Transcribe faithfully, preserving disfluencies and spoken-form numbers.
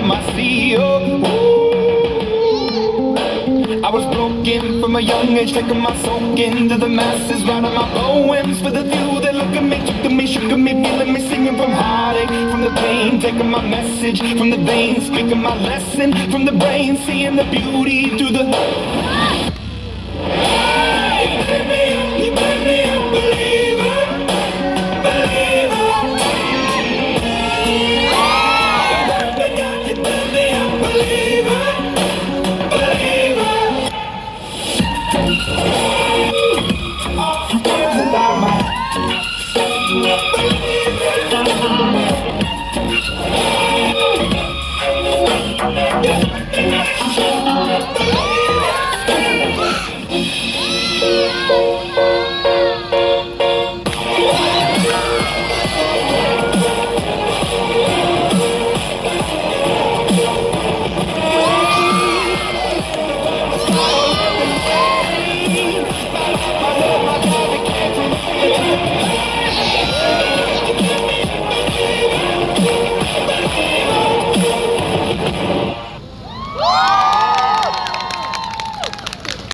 become my C E O. I was broken from a young age, taking my soak into the masses, writing my poems for the few that look at me, took to me, shook at me, feeling me, singing from heartache, from the pain, taking my message from the veins, speaking my lesson from the brain, seeing the beauty through the... Hey, you made me, you made me a believer, believer. You made me a believer, believer. All you cares about my believer.